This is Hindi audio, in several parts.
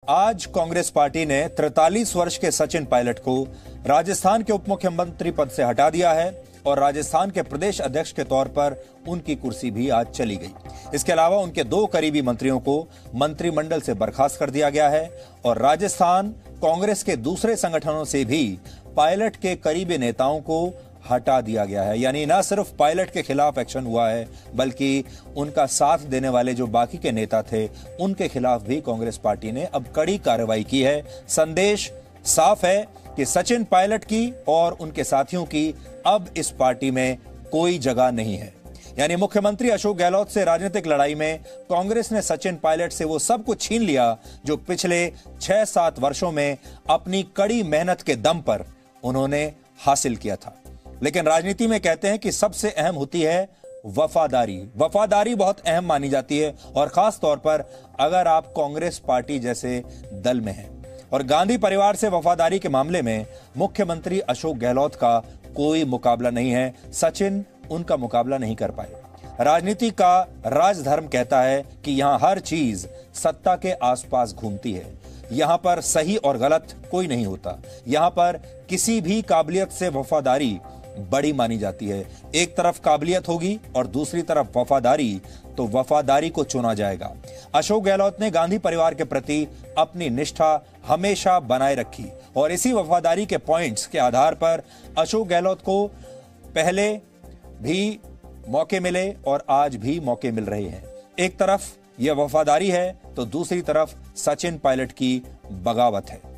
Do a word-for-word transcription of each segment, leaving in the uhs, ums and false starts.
आज कांग्रेस पार्टी ने तैंतालीस वर्ष के सचिन पायलट को राजस्थान के उप मुख्यमंत्री पद से हटा दिया है और राजस्थान के प्रदेश अध्यक्ष के तौर पर उनकी कुर्सी भी आज चली गई। इसके अलावा उनके दो करीबी मंत्रियों को मंत्रिमंडल से बर्खास्त कर दिया गया है और राजस्थान कांग्रेस के दूसरे संगठनों से भी पायलट के करीबी नेताओं को हटा दिया गया है। यानी न सिर्फ पायलट के खिलाफ एक्शन हुआ है, बल्कि उनका साथ देने वाले जो बाकी के नेता थे उनके खिलाफ भी कांग्रेस पार्टी ने अब कड़ी कार्रवाई की है। संदेश साफ है कि सचिन पायलट की और उनके साथियों की अब इस पार्टी में कोई जगह नहीं है। यानी मुख्यमंत्री अशोक गहलोत से राजनीतिक लड़ाई में कांग्रेस ने सचिन पायलट से वो सब कुछ छीन लिया जो पिछले छह सात वर्षों में अपनी कड़ी मेहनत के दम पर उन्होंने हासिल किया था। लेकिन राजनीति में कहते हैं कि सबसे अहम होती है वफादारी। वफादारी बहुत अहम मानी जाती है और खास तौर पर अगर आप कांग्रेस पार्टी जैसे दल में हैं। और गांधी परिवार से वफादारी के मामले में मुख्यमंत्री अशोक गहलोत का कोई मुकाबला नहीं है। सचिन उनका मुकाबला नहीं कर पाए। राजनीति का राजधर्म कहता है कि यहां हर चीज सत्ता के आसपास घूमती है। यहां पर सही और गलत कोई नहीं होता। यहां पर किसी भी काबिलियत से वफादारी बड़ी मानी जाती है। एक तरफ काबिलियत होगी और दूसरी तरफ वफादारी, तो वफादारी को चुना जाएगा। अशोक गहलोत ने गांधी परिवार के प्रति अपनी निष्ठा हमेशा बनाए रखी और इसी वफादारी के पॉइंट्स के आधार पर अशोक गहलोत को पहले भी मौके मिले और आज भी मौके मिल रहे हैं। एक तरफ यह वफादारी है तो दूसरी तरफ सचिन पायलट की बगावत है।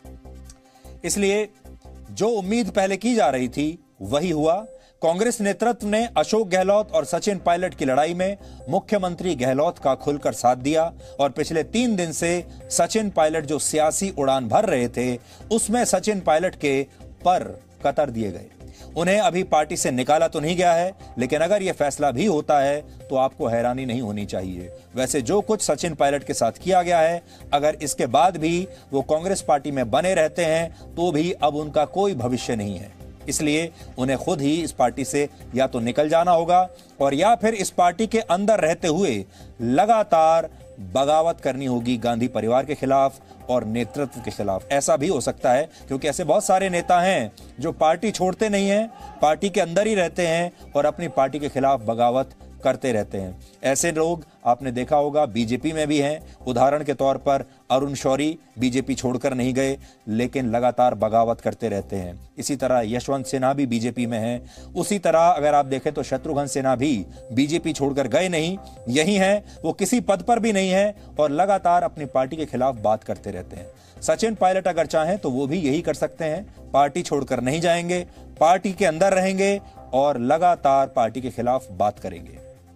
इसलिए जो उम्मीद पहले की जा रही थी वही हुआ। कांग्रेस नेतृत्व ने अशोक गहलोत और सचिन पायलट की लड़ाई में मुख्यमंत्री गहलोत का खुलकर साथ दिया और पिछले तीन दिन से सचिन पायलट जो सियासी उड़ान भर रहे थे उसमें सचिन पायलट के पर कतर दिए गए। उन्हें अभी पार्टी से निकाला तो नहीं गया है, लेकिन अगर यह फैसला भी होता है तो आपको हैरानी नहीं होनी चाहिए। वैसे जो कुछ सचिन पायलट के साथ किया गया है, अगर इसके बाद भी वो कांग्रेस पार्टी में बने रहते हैं तो भी अब उनका कोई भविष्य नहीं है। इसलिए उन्हें खुद ही इस पार्टी से या तो निकल जाना होगा और या फिर इस पार्टी के अंदर रहते हुए लगातार बगावत करनी होगी गांधी परिवार के खिलाफ और नेतृत्व के खिलाफ। ऐसा भी हो सकता है क्योंकि ऐसे बहुत सारे नेता हैं जो पार्टी छोड़ते नहीं हैं, पार्टी के अंदर ही रहते हैं और अपनी पार्टी के खिलाफ बगावत करते रहते हैं। ऐसे लोग आपने देखा होगा बीजेपी में भी हैं। उदाहरण के तौर पर अरुण शौरी बीजेपी छोड़कर नहीं गए, लेकिन लगातार बगावत करते रहते हैं। इसी तरह यशवंत सिन्हा भी बीजेपी में हैं। उसी तरह अगर आप देखें तो शत्रुघ्न सिन्हा भी बीजेपी छोड़कर गए नहीं, यही हैं, वो किसी पद पर भी नहीं है और लगातार अपनी पार्टी के खिलाफ बात करते रहते हैं। सचिन पायलट अगर चाहें तो वो भी यही कर सकते हैं, पार्टी छोड़कर नहीं जाएंगे, पार्टी के अंदर रहेंगे और लगातार पार्टी के खिलाफ बात करेंगे।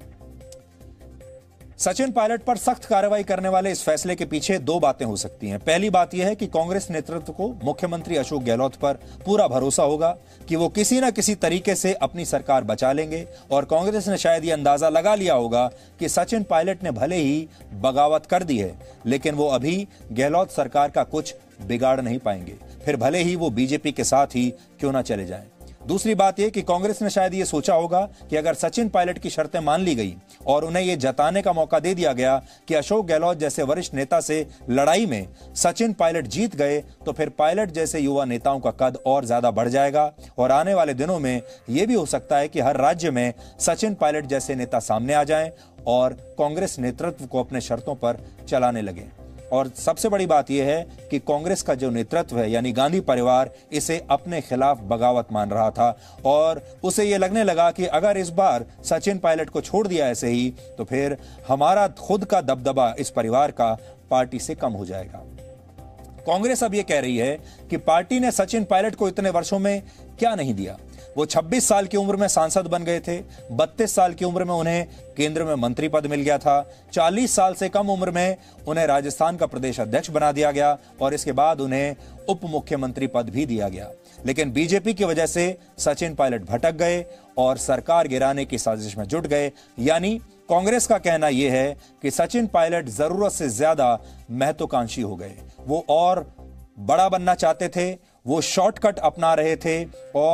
सचिन पायलट पर सख्त कार्रवाई करने वाले इस फैसले के पीछे दो बातें हो सकती हैं। पहली बात यह है कि कांग्रेस नेतृत्व को मुख्यमंत्री अशोक गहलोत पर पूरा भरोसा होगा कि वो किसी न किसी तरीके से अपनी सरकार बचा लेंगे और कांग्रेस ने शायद यह अंदाजा लगा लिया होगा कि सचिन पायलट ने भले ही बगावत कर दी है, लेकिन वो अभी गहलोत सरकार का कुछ बिगाड़ नहीं पाएंगे, फिर भले ही वो बीजेपी के साथ ही क्यों ना चले जाएं। दूसरी बात यह कि कांग्रेस ने शायद ये सोचा होगा कि अगर सचिन पायलट की शर्तें मान ली गई और उन्हें यह जताने का मौका दे दिया गया कि अशोक गहलोत जैसे वरिष्ठ नेता से लड़ाई में सचिन पायलट जीत गए, तो फिर पायलट जैसे युवा नेताओं का कद और ज्यादा बढ़ जाएगा और आने वाले दिनों में यह भी हो सकता है कि हर राज्य में सचिन पायलट जैसे नेता सामने आ जाएं और कांग्रेस नेतृत्व को अपने शर्तों पर चलाने लगे। और सबसे बड़ी बात यह है कि कांग्रेस का जो नेतृत्व है यानी गांधी परिवार इसे अपने खिलाफ बगावत मान रहा था और उसे यह लगने लगा कि अगर इस बार सचिन पायलट को छोड़ दिया ऐसे ही तो फिर हमारा खुद का दबदबा इस परिवार का पार्टी से कम हो जाएगा। कांग्रेस अब यह कह रही है कि पार्टी ने सचिन पायलट को इतने वर्षों में क्या नहीं दिया। वो छब्बीस साल की उम्र में सांसद बन गए थे, बत्तीस साल की उम्र में उन्हें केंद्र में मंत्री पद मिल गया था, चालीस साल से कम उम्र में उन्हें राजस्थान का प्रदेश अध्यक्ष बना दिया गया और इसके बाद उन्हें उप मुख्यमंत्री पद भी दिया गया। लेकिन बीजेपी की वजह से सचिन पायलट भटक गए और सरकार गिराने की साजिश में जुट गए। यानी कांग्रेस का कहना यह है कि सचिन पायलट जरूरत से ज्यादा महत्वाकांक्षी हो गए। वो और बड़ा बनना चाहते थे, वो शॉर्टकट अपना रहे थे और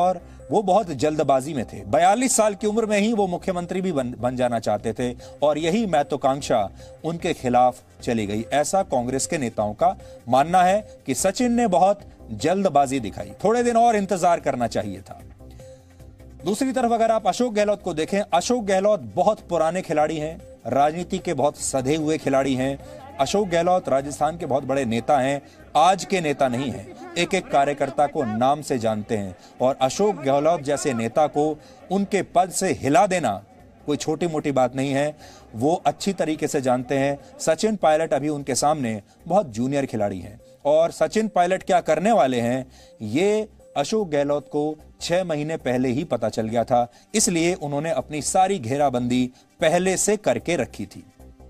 वो बहुत जल्दबाजी में थे। बयालीस साल की उम्र में ही वो मुख्यमंत्री भी बन, बन जाना चाहते थे और यही महत्वाकांक्षा उनके खिलाफ चली गई। ऐसा कांग्रेस के नेताओं का मानना है कि सचिन ने बहुत जल्दबाजी दिखाई, थोड़े दिन और इंतजार करना चाहिए था। दूसरी तरफ अगर आप अशोक गहलोत को देखें, अशोक गहलोत बहुत पुराने खिलाड़ी हैं, राजनीति के बहुत सधे हुए खिलाड़ी हैं। अशोक गहलोत राजस्थान के बहुत बड़े नेता हैं, आज के नेता नहीं हैं। एक एक कार्यकर्ता को नाम से जानते हैं और अशोक गहलोत जैसे नेता को उनके पद से हिला देना कोई छोटी मोटी बात नहीं है। वो अच्छी तरीके से जानते हैं। सचिन पायलट अभी उनके सामने बहुत जूनियर खिलाड़ी हैं और सचिन पायलट क्या करने वाले हैं ये अशोक गहलोत को छह महीने पहले ही पता चल गया था। इसलिए उन्होंने अपनी सारी घेराबंदी पहले से करके रखी थी।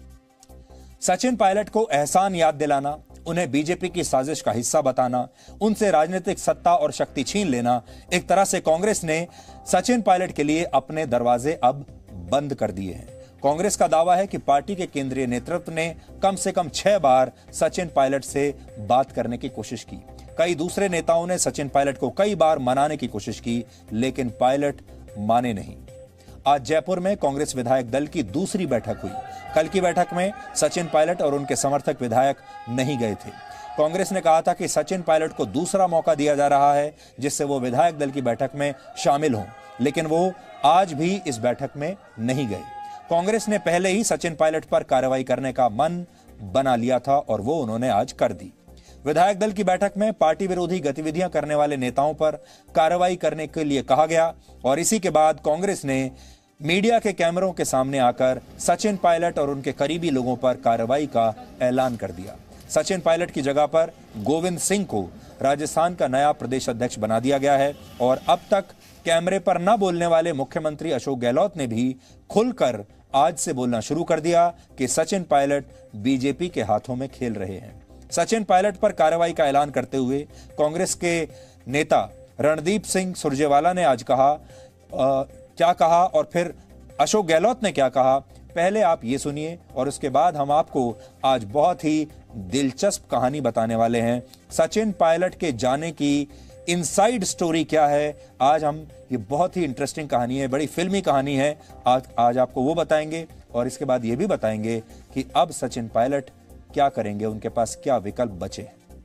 सचिन पायलट को एहसान याद दिलाना, उन्हें बीजेपी की साजिश का हिस्सा बताना, उनसे राजनीतिक सत्ता और शक्ति छीन लेना, एक तरह से कांग्रेस ने सचिन पायलट के लिए अपने दरवाजे अब बंद कर दिए हैं। कांग्रेस का दावा है कि पार्टी के केंद्रीय नेतृत्व ने कम से कम छह बार सचिन पायलट से बात करने की कोशिश की। कई दूसरे नेताओं ने सचिन पायलट को कई बार मनाने की कोशिश की, लेकिन पायलट माने नहीं। आज जयपुर में कांग्रेस विधायक दल की दूसरी बैठक हुई। कल की बैठक में सचिन पायलट और उनके समर्थक विधायक नहीं गए थे। कांग्रेस ने कहा था कि सचिन पायलट को दूसरा मौका दिया जा रहा है जिससे वो विधायक दल की बैठक में शामिल हों, लेकिन वो आज भी इस बैठक में नहीं गए। कांग्रेस ने पहले ही सचिन पायलट पर कार्रवाई करने का मन बना लिया था और वो उन्होंने आज कर दी। विधायक दल की बैठक में पार्टी विरोधी गतिविधियां करने वाले नेताओं पर कार्रवाई करने के लिए कहा गया और इसी के बाद कांग्रेस ने मीडिया के कैमरों के सामने आकर सचिन पायलट और उनके करीबी लोगों पर कार्रवाई का ऐलान कर दिया। सचिन पायलट की जगह पर गोविंद सिंह को राजस्थान का नया प्रदेश अध्यक्ष बना दिया गया है और अब तक कैमरे पर न बोलने वाले मुख्यमंत्री अशोक गहलोत ने भी खुलकर आज से बोलना शुरू कर दिया कि सचिन पायलट बीजेपी के हाथों में खेल रहे हैं। सचिन पायलट पर कार्रवाई का ऐलान करते हुए कांग्रेस के नेता रणदीप सिंह सुरजेवाला ने आज कहा आ, क्या कहा और फिर अशोक गहलोत ने क्या कहा, पहले आप ये सुनिए और उसके बाद हम आपको आज बहुत ही दिलचस्प कहानी बताने वाले हैं। सचिन पायलट के जाने की इनसाइड स्टोरी क्या है, आज हम ये बहुत ही इंटरेस्टिंग कहानी है, बड़ी फिल्मी कहानी है, आज आज आपको वो बताएंगे और इसके बाद ये भी बताएंगे कि अब सचिन पायलट क्या करेंगे, उनके पास क्या विकल्प बचे।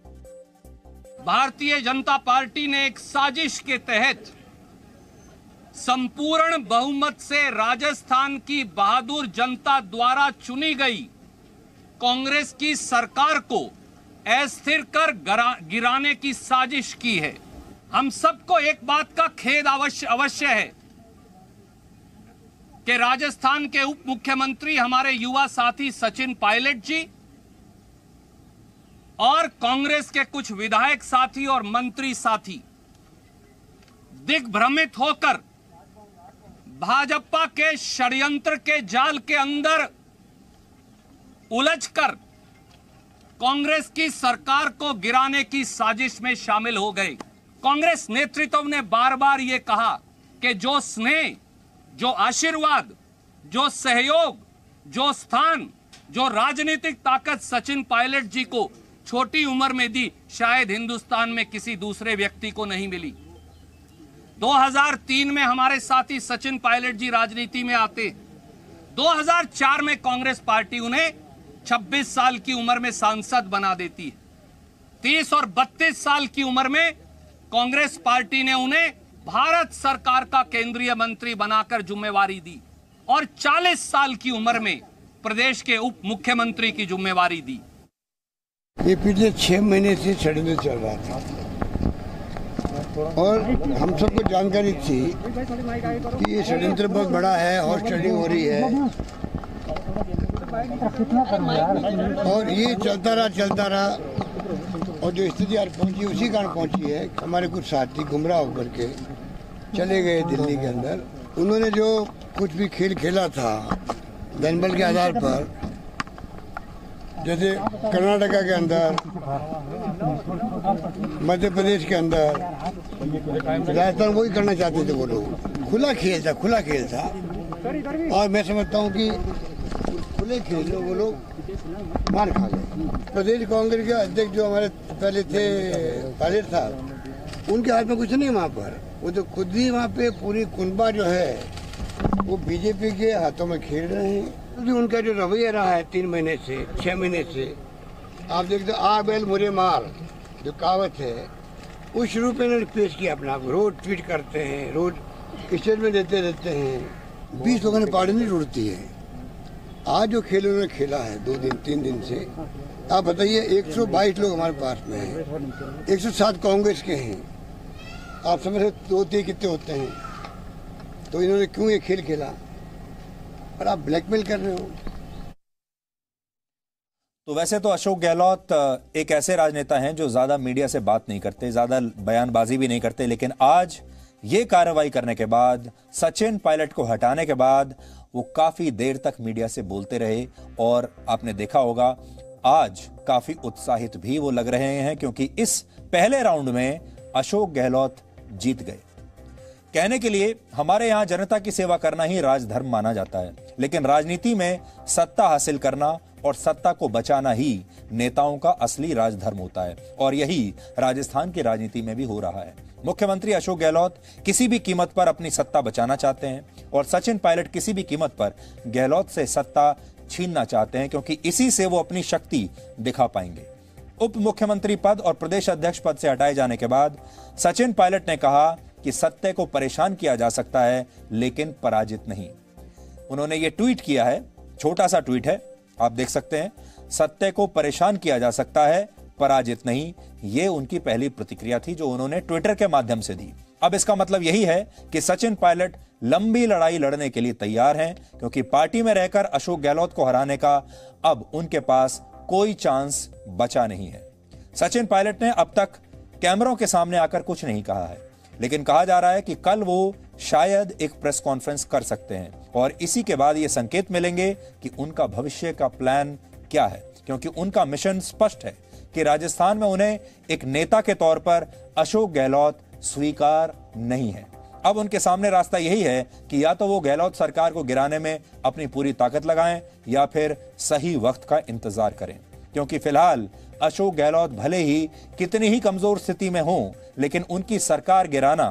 भारतीय जनता पार्टी ने एक साजिश के तहत संपूर्ण बहुमत से राजस्थान की बहादुर जनता द्वारा चुनी गई कांग्रेस की सरकार को अस्थिर कर गिराने की साजिश की है। हम सबको एक बात का खेद अवश्य अवश्य है कि राजस्थान के उप मुख्यमंत्री हमारे युवा साथी सचिन पायलट जी और कांग्रेस के कुछ विधायक साथी और मंत्री साथी दिग्भ्रमित होकर भाजपा के षड्यंत्र के जाल के अंदर उलझकर कांग्रेस की सरकार को गिराने की साजिश में शामिल हो गए। कांग्रेस नेतृत्व ने बार बार यह कहा कि जो स्नेह, जो आशीर्वाद, जो सहयोग, जो स्थान, जो राजनीतिक ताकत सचिन पायलट जी को छोटी उम्र में दी, शायद हिंदुस्तान में किसी दूसरे व्यक्ति को नहीं मिली। दो हज़ार तीन में हमारे साथी सचिन पायलट जी राजनीति में आते, दो हज़ार चार में कांग्रेस पार्टी उन्हें छब्बीस साल की उम्र में सांसद बना देती है। तीस और बत्तीस साल की उम्र में कांग्रेस पार्टी ने उन्हें भारत सरकार का केंद्रीय मंत्री बनाकर जिम्मेवारी दी और चालीस साल की उम्र में प्रदेश के उप मुख्यमंत्री की जिम्मेवारी दी। ये पिछले छह महीने से षड्यंत्र चल रहा था और हम सबको जानकारी थी कि ये षड्यंत्र बहुत बड़ा है, हॉर्स ट्रेडिंग हो रही है और ये चलता रहा चलता रहा और जो स्थिति आज पहुंची उसी कारण पहुंची है। हमारे कुछ साथी गुमराह होकर के चले गए दिल्ली के अंदर। उन्होंने जो कुछ भी खेल खेला था जनबल के आधार पर, जैसे कर्नाटका के अंदर, मध्य प्रदेश के अंदर, राजस्थान, वही करना चाहते थे वो लोग। खुला खेल था, खुला खेल था और मैं समझता हूँ कि खुले खेल में वो लोग मार खा गए। प्रदेश कांग्रेस के अध्यक्ष जो हमारे पहले थे पायलट साहब, उनके हाथ में कुछ नहीं वहाँ पर। वो तो खुद ही वहाँ पे पूरी कुनबा जो है वो बीजेपी के हाथों में खेल रहे हैं। क्योंकि तो उनका जो रवैया रहा है तीन महीने से छः महीने से, आप देखते आ बैल मुरे मार जो कहावत है, उस रूप में इन्होंने पेश किया अपना। रोज ट्वीट करते हैं, रोज स्टेज में देते रहते हैं। बीस लोगों ने पार्टी नहीं जुड़ती है। आज जो खेल उन्होंने खेला है दो दिन तीन दिन से, आप बताइए एक सौ बाईस लोग हमारे पास में हैं, एक सौ सात कांग्रेस के हैं। आप समझ रहे दो तीन कितने होते हैं? तो इन्होंने क्यों ये खेल खेला? और आप ब्लैकमेल कर रहे हो। तो वैसे तो अशोक गहलोत एक ऐसे राजनेता हैं जो ज्यादा मीडिया से बात नहीं करते, ज्यादा बयानबाजी भी नहीं करते, लेकिन आज ये कार्रवाई करने के बाद, सचिन पायलट को हटाने के बाद वो काफी देर तक मीडिया से बोलते रहे। और आपने देखा होगा आज काफी उत्साहित भी वो लग रहे हैं, क्योंकि इस पहले राउंड में अशोक गहलोत जीत गए। कहने के लिए हमारे यहां जनता की सेवा करना ही राजधर्म माना जाता है, लेकिन राजनीति में सत्ता हासिल करना और सत्ता को बचाना ही नेताओं का असली राजधर्म होता है। और यही राजस्थान की राजनीति में भी हो रहा है। मुख्यमंत्री अशोक गहलोत किसी भी कीमत पर अपनी सत्ता बचाना चाहते हैं और सचिन पायलट किसी भी कीमत पर गहलोत से सत्ता छीनना चाहते हैं, क्योंकि इसी से वो अपनी शक्ति दिखा पाएंगे। उप मुख्यमंत्री पद और प्रदेश अध्यक्ष पद से हटाए जाने के बाद सचिन पायलट ने कहा कि सत्ता को परेशान किया जा सकता है, लेकिन पराजित नहीं। उन्होंने ये ट्वीट किया है, छोटा सा ट्वीट है, आप देख सकते हैं। सत्ता को परेशान किया जा सकता है, पराजित नहीं। ये उनकी पहली प्रतिक्रिया थी जो उन्होंने ट्विटर के माध्यम से दी। अब इसका मतलब यही है कि सचिन पायलट लंबी लड़ाई लड़ने के लिए तैयार हैं, क्योंकि पार्टी में रहकर अशोक गहलोत को हराने का अब उनके पास कोई चांस बचा नहीं है। सचिन पायलट ने अब तक कैमरों के सामने आकर कुछ नहीं कहा है, लेकिन कहा जा रहा है कि कल वो शायद एक प्रेस कॉन्फ्रेंस कर सकते हैं और इसी के बाद ये संकेत मिलेंगे कि उनका भविष्य का प्लान क्या है, क्योंकि उनका मिशन स्पष्ट है कि राजस्थान में उन्हें एक नेता के तौर पर अशोक गहलोत स्वीकार नहीं है। अब उनके सामने रास्ता यही है कि या तो वो गहलोत सरकार को गिराने में अपनी पूरी ताकत लगाएं या फिर सही वक्त का इंतजार करें, क्योंकि फिलहाल अशोक गहलोत भले ही कितनी ही कमजोर स्थिति में हों, लेकिन उनकी सरकार गिराना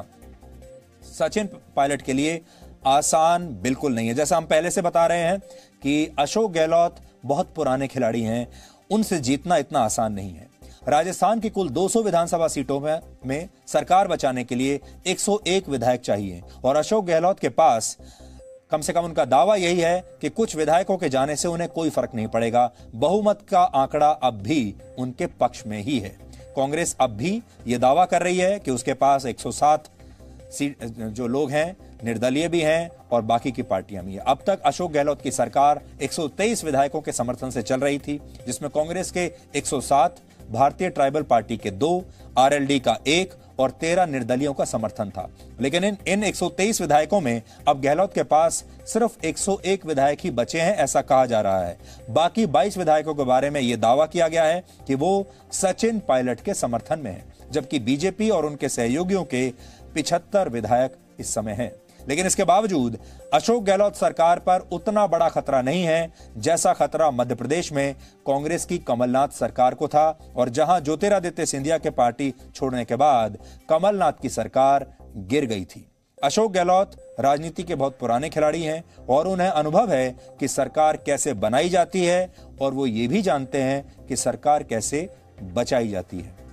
सचिन पायलट के लिए आसान बिल्कुल नहीं है। जैसा हम पहले से बता रहे हैं कि अशोक गहलोत बहुत पुराने खिलाड़ी हैं, उनसे जीतना इतना आसान नहीं है। राजस्थान की कुल दो सौ विधानसभा सीटों में, में सरकार बचाने के लिए एक सौ एक विधायक चाहिए और अशोक गहलोत के पास कम से कम उनका दावा यही है कि कुछ विधायकों के जाने से उन्हें कोई फर्क नहीं पड़ेगा। बहुमत का आंकड़ा अब भी उनके पक्ष में ही है। कांग्रेस अब भी यह दावा कर रही है कि उसके पास एक सौ सात सीट जो लोग हैं, निर्दलीय भी हैं और बाकी की पार्टियां भी हैं। अब तक अशोक गहलोत की सरकार एक सौ तेईस विधायकों के समर्थन से चल रही थी, जिसमें कांग्रेस के एक सौ सात, भारतीय ट्राइबल पार्टी के दो, आरएलडी का एक और तेरह निर्दलियों का समर्थन था। लेकिन इन इन एक सौ तेईस विधायकों में अब गहलोत के पास सिर्फ एक सौ एक विधायक ही बचे हैं, ऐसा कहा जा रहा है। बाकी बाईस विधायकों के बारे में यह दावा किया गया है कि वो सचिन पायलट के समर्थन में है, जबकि बीजेपी और उनके सहयोगियों के पिछहत्तर विधायक इस समय हैं। लेकिन इसके बावजूद अशोक गहलोत सरकार पर उतना बड़ा खतरा नहीं है जैसा खतरा मध्य प्रदेश में कांग्रेस की कमलनाथ सरकार को था, और जहां ज्योतिरादित्य सिंधिया के पार्टी छोड़ने के बाद कमलनाथ की सरकार गिर गई थी। अशोक गहलोत राजनीति के बहुत पुराने खिलाड़ी हैं और उन्हें अनुभव है कि सरकार कैसे बनाई जाती है और वो ये भी जानते हैं कि सरकार कैसे बचाई जाती है।